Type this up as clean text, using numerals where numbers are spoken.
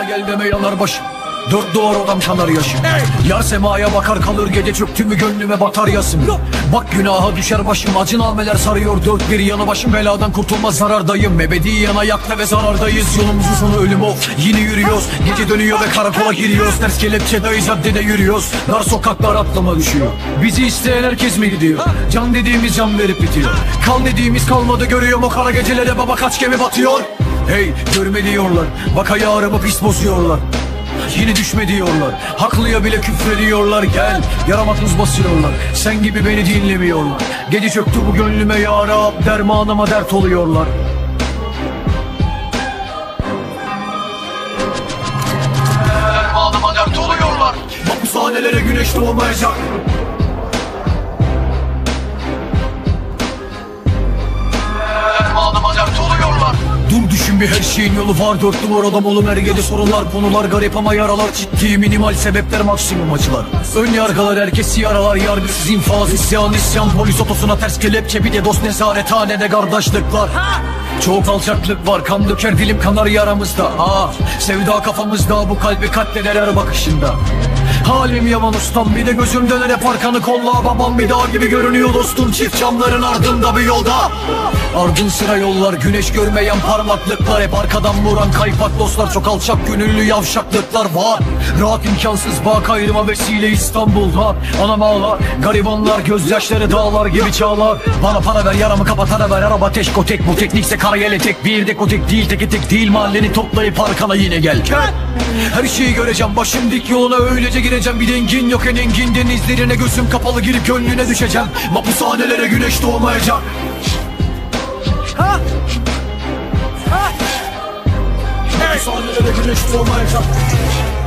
gel deme yanar başım. Dört duvar odam kanar yaşım. Yar semaya bakar kalır gece çöktü mü gönlüme batar yasım. Bak günaha düşer başım, acı nameler sarıyor dört bir yanı başım. Beladan kurtulmaz zarardayım, ebediyen ayakta ve zarardayız. Yolumuzun sonu ölüm of, yine yürüyoruz. Gece dönüyor ve karakola giriyoruz. Ters kelepçedeyiz, caddede yürüyoruz. Dar sokaklar aklıma düşüyor. Bizi isteyen herkes mi gidiyor? Can dediğimiz can verip bitiyor. Kal dediğimiz kalmadı, görüyorum o kara gecelere baba kaç gemi batıyor. Hey görme diyorlar, bak ayağımı pis bozuyorlar. Yine düşme diyorlar, haklıya bile küfrediyorlar. Gel yarama tuz basıyorlar, sen gibi beni dinlemiyorlar. Gece çöktü bu gönlüme ya Rab, dermanıma dert oluyorlar. Dermanıma dert oluyorlar. Hapishanelere güneş doğmayacak. Dermanıma dert oluyorlar. Dur düşün bir, her şeyin yolu var. Dört duvar adam oğlum, her gece sorunlar konular garip ama yaralar ciddi, minimal sebepler maksimum acılar. Ön yargılar herkesi yaralar, yargısız infaz isyan polis otosuna ters kelepçe, bir de dost nezarethanede kardeşlikler. Çok alçaklık var, kan döker dilim kanar yaramızda. Sevda kafamızda, bu kalbi katleder her bakışında. Halim yaman ustam, bir de gözüm döner hep arkanı kolla. Babam bir dağ gibi görünüyor dostum, çift camların ardında bir yolda. Ardın sıra yollar, güneş görmeyen parmaklıklar. Hep arkadan vuran kaypak dostlar, çok alçak gönüllü yavşaklıklar var. Rahat imkansız bak ayrıma vesile İstanbul'da. Anam ağlar, garibanlar gözyaşları dağlar gibi çağlar. Bana para ver yaramı kapatana ver, araba teşkotek bu teknikse karayele tek. Bir dekotek değil teke tek değil, mahalleni toplayıp arkana yine gel. Her şeyi göreceğim, başım dik yoluna öylece gireceğim. Bir dengin yok en engin denizlerine, gözüm kapalı girip gönlüne düşeceğim. Mahpushanelere güneş doğmayacak. Mahpushanelere güneş doğmayacak.